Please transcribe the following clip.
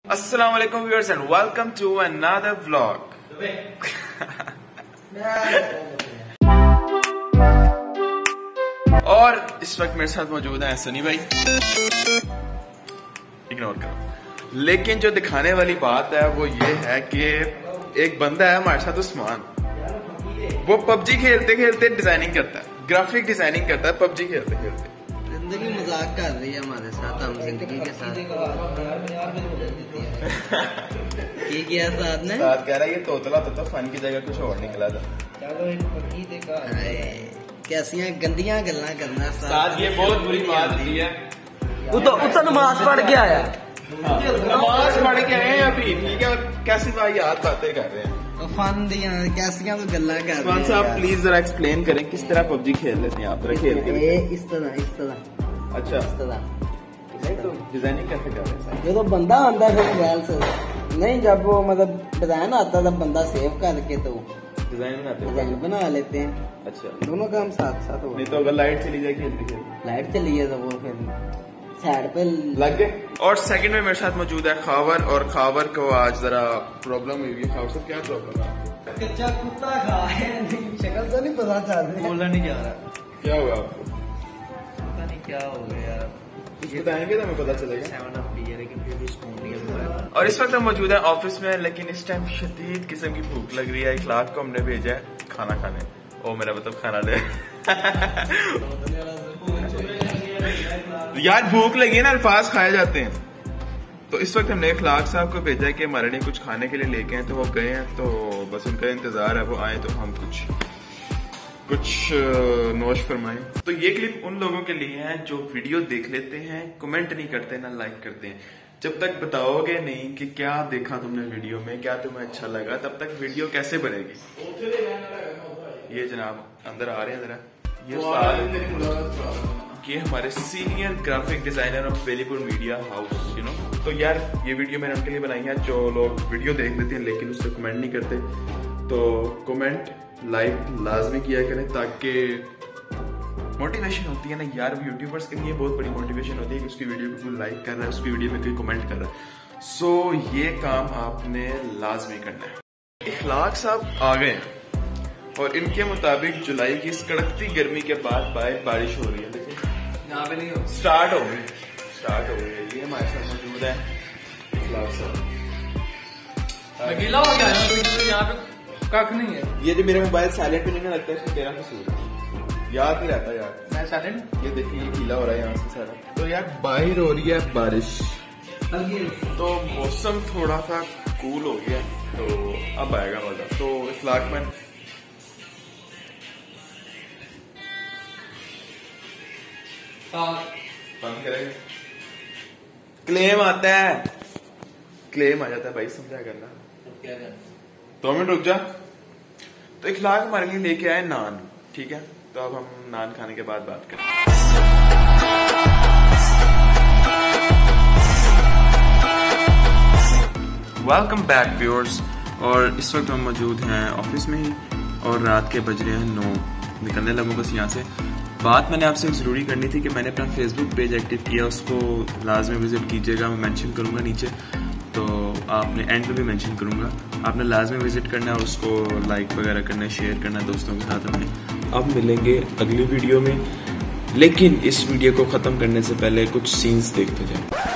Assalamualaikum viewers and welcome to another vlog. और इस वक्त मेरे साथ मौजूद है सनी भाई, इग्नोर करो। लेकिन जो दिखाने वाली बात है वो ये है कि एक बंदा है हमारे साथ उस्मान, वो पबजी खेलते खेलते डिजाइनिंग करता है, ग्राफिक डिजाइनिंग करता है पबजी खेलते खेलते। जिंदगी मजाक कर रही है हमारे साथ, हम जिंदगी के साथ ये किया साथ ने कह रहा है ये तोतला तो फन की जगह कुछ और निकला था। कैसियां गंदियां गल्ला करना साथ, ये बहुत बुरी बात होती है। तो नमाज पढ़ के आया, नमाज पढ़ के आए अभी, ठीक है, और कैसी याद बातें कर रहे हैं, फन दिया कैसियां तो गल्ला कर रहे हैं। साहब प्लीज जरा एक्सप्लेन करें किस तरह पबजी खेल लेते हैं आप? खेल के इस तरह अच्छा इस तरह नहीं तो डिजाइनिंग कैसे कर रहे हैं? जो तो बंदा आता है मोबाइल से नहीं, जब वो मतलब डिजाइन आता है तब बंदा सेव करके तो डिजाइन बना लेते हैं। अच्छा, दोनों काम साथ साथ हो। नहीं तो अगर लाइट चली जाए खेलते लाइट चली है तो वो फिर साइड पे लग गए। और सेकंड में मेरे साथ मौजूद है खावर, और खावर को आज जरा प्रॉब्लम हुई है। खावर साहब क्या प्रॉब्लम है? कच्चा कुत्ता खा है, शक्ल तो नहीं पता चल रही, बोलना नहीं जा रहा। क्या हुआ आपको? पता नहीं क्या हो गया यार, कुछ बताएंगे तो हमें पता चलेगा। 7 अप है लेकिन फिर भी स्पून नहीं। और इस वक्त हम मौजूद है ऑफिस में, लेकिन इस टाइम शदीद किस्म की भूख लग रही है। इखलाक को हमने भेजा है खाना खाने, ओ मेरा मतलब खाना ले यार भूख लगी है ना, अल्फाज खाए जाते हैं। तो इस वक्त हमने इखलाक साहब को भेजा है कि हमारे लिए कुछ खाने के लिए लेके हैं, तो वो गए हैं, तो बस उनका इंतजार है, वो आए तो हम कुछ नोश फरमाएं। तो ये क्लिप उन लोगों के लिए है जो वीडियो देख लेते हैं, कमेंट नहीं करते ना लाइक करते हैं। जब तक बताओगे नहीं कि क्या देखा तुमने वीडियो में, क्या तुम्हें अच्छा लगा, तब तक वीडियो कैसे बनेगी? ये जनाब अंदर आ रहे हैं जरा, ये हमारे senior graphic designer of Velipur media house, you know. तो यार ये वीडियो मैंने उनके लिए बनाई है जो लोग वीडियो देख लेते हैं लेकिन उस पर कमेंट नहीं करते। तो कमेंट लाइक लाजमी किया करें ताकि मोटिवेशन होती है ना यार, यूट्यूबर्स के लिए बहुत बड़ी मोटिवेशन होती है कि उसकी वीडियो को कोई लाइक कर रहा है, उसकी वीडियो में कोई कमेंट कर रहा है। सो ये काम आपने लाजमी करना है। इखलाक साहब आ गए और इनके मुताबिक जुलाई की इस कड़कती गर्मी के बाद बारिश हो रही है। देखिए यहाँ पे नहीं स्टार्ट हो गई है। ये हमारे साथ मौजूद है इखलाक साहब। गीला हो गया है, यहाँ पे कख नहीं है। ये जो मेरा मोबाइल साइलेंट पे नहीं लगता है, इसमें तेरा कसूर है, याद नहीं रहता यार। मैं साइलेंट, ये देखिए ये गीला हो रहा है यहाँ से सारा। तो यार बाहर हो रही है बारिश, तो मौसम थोड़ा सा कूल हो गया, तो अब आएगा मजा। तो इखलाक में बंद करेंगे, क्लेम आता है, क्लेम आ जाता है भाई, समझा करना। क्या करना? 2 मिनट रुक जा। तो इखलाक हमारे लिए लेके आए नान, ठीक है, तो अब हम नान खाने के बाद बात करें। वेलकम बैक व्यूअर्स, और इस वक्त हम मौजूद हैं ऑफिस में ही, और रात के बज रहे हैं 9, निकलने लगूँ बस यहाँ से। बात मैंने आपसे ज़रूरी करनी थी कि मैंने अपना फेसबुक पेज एक्टिव किया, उसको लाजमी विजिट कीजिएगा, मैं मेंशन करूँगा नीचे, तो आपने एंड पे भी मेंशन करूँगा, आपने लाजमी विजिट करना है, उसको लाइक वगैरह करना है, शेयर करना है दोस्तों के साथ अपने। अब मिलेंगे अगली वीडियो में, लेकिन इस वीडियो को ख़त्म करने से पहले कुछ सीन्स देखते जाए।